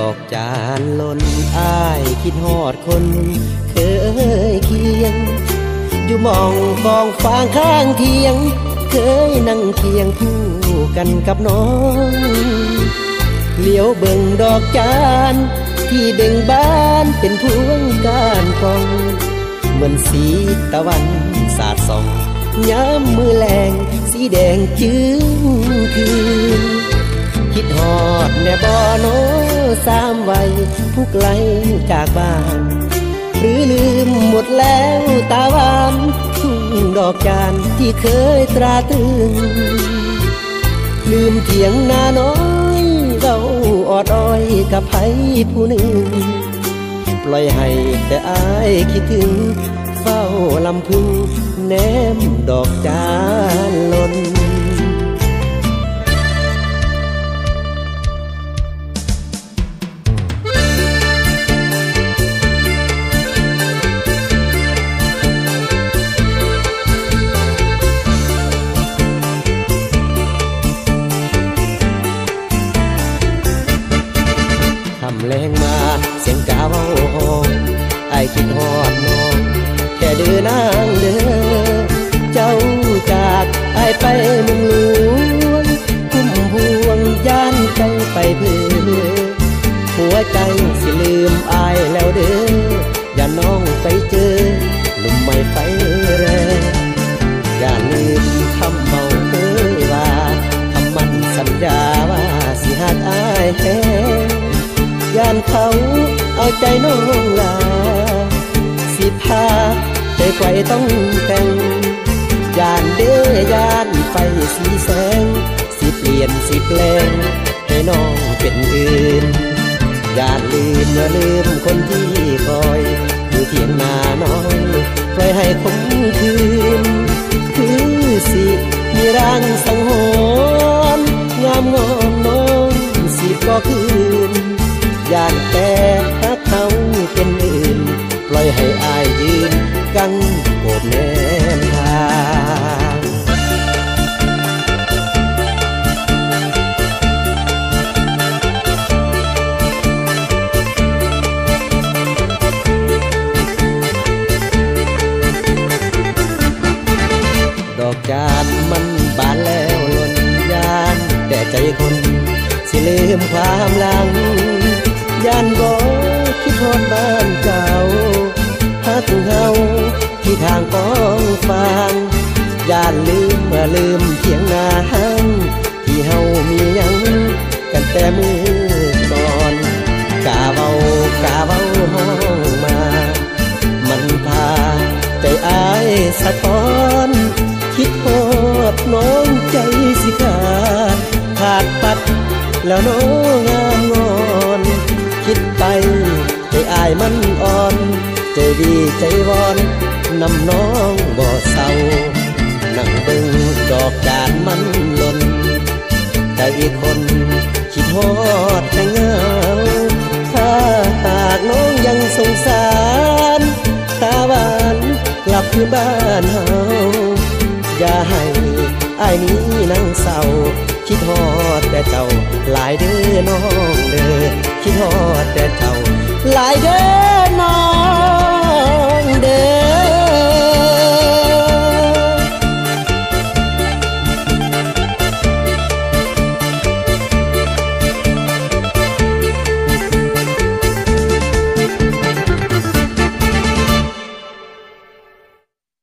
อกจานหล่นอ้ายคิดฮอดคนเคยเคียงอยู่มองกองฟางข้างเทียงเคยนั่งเคียงคู่กันกับน้องเหลียวเบิ่งดอกจานที่เบ่งบานเป็นพวงก้านกองเหมือนสีตะวันสาดส่องย้ำมือแรงสีแดงจึ้งคืนคิดฮอดแน่บ่โนสามวัยผู้ไกลจากบ้านหรือลืมหมดแล้วตาหวานทุ่งดอกจานที่เคยตราตรึงลืมเถียงนาน้อยเราออดอ้อยกับไผผู้หนึ่งปล่อยให้แต่อ้ายคิดถึงเฝ้าลำพึงแนมดอกจานหล่นแรงมาเสียงกาเว้าห้องไอ้คิดฮอดน้องแค่เดินนางเด้อเจ้าจากไอ้ไปเมืองหลวงคุ้มพวงย่านใจไปเพื่อหัวใจสิลืมไอ้แล้วเด้ออย่าน้องไปเจอหนุ่มไม่ไฟแรงอย่าลืมคำเมาเอ้ยว่าคำมั่นสัญญาว่าสิหักไอ้แท้ย่านเขาเอาใจน้องลาสิพาใจไกวต้องแต่งย่านเด้อย่านไฟสีแสงสิเปลี่ยนสิแปลงให้น้องเป็นอื่นย่านลืมคนที่คอยอยู่เถียงนาน้องปล่อยให้คมคืนคือสิมีร่างสังหรณ์งามงอนน้องสิบ่คืนย่านแต่ถ้าเขาเป็นอื่นปล่อยให้อายยืนกังโอบแนมทางดอกจานมันบานแล้วหล่นย่านแต่ใจคนสิลืมความหลังย่านบ่คิดทอดบ้านเก่าฮักเฮาที่ทางกองฟางย่านลืมเถียงนาหังที่เฮามีหยังกันแต่มือก่อนกาเว้าห้องมามันพาใจอ้ายสะท้อนคิดฮอดน้องใจสิขาดปัดแล้วน้องงามงอนคิดไปใจอ้ายมันอ่อนใจดีใจวอนนำน้องบ่เศร้านั่งเบิ่งดอกจานมันหล่นแต่อีกคนคิดฮอดแต่เงาถ้าหากน้องยังสงสารตาหวานกลับคืนบ้านเฮาอย่าให้อ้ายนี้นั่งเศร้าคิดฮอดแต่เจ้าหลายเด้อน้องเด้อคิดฮอ